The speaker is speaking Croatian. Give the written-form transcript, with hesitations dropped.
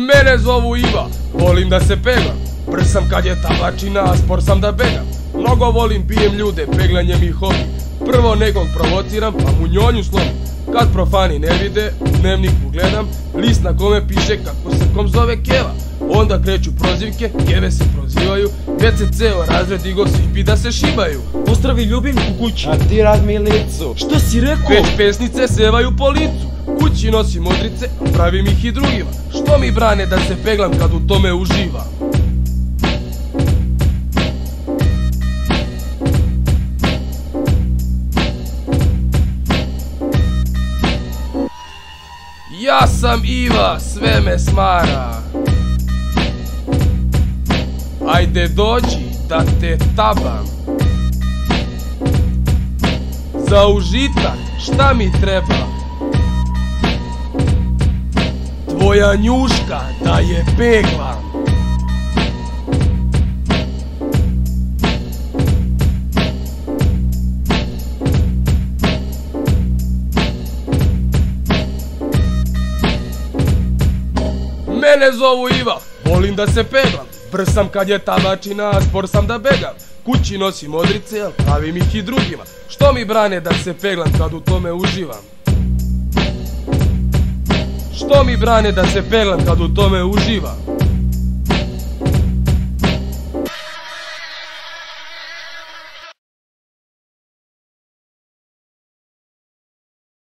Mene zovu Iva, volim da se peglam. Brz sam kad je tabačina, a spor sam da begam. Mnogo volim, pijem ljude, peglanje mi hobi. Prvo nekog provociram, pa mu njonju slomim. Kad profani ne vide, u dnevniku gledam list na kome piše kako se kom zove Keva. Onda kreću prozivke, Keve se prozivaju. Već se ceo razred digo, svi bi da se šibaju. Pozdravi ljubimku kući. A ti rad milicu. Što si rekao? Već pesnice sevaju po licu. Kući nosim modrice, pravim ih i drugima. Što mi brane da se peglam kad u tome uživam? Ja sam Iva, sve me smara. Ajde dođi da te tabam. Za užitak šta mi treba? Tvoja njuška da je peglam. Mene zovu Iva, volim da se peglam. Brz sam kad je tabačina, a spor sam da begam. Kući nosim modrice, al pravim ih i drugima. Što mi brane da se peglam kad u tome uživam? Što mi brane da se peglam kad u tome uživam?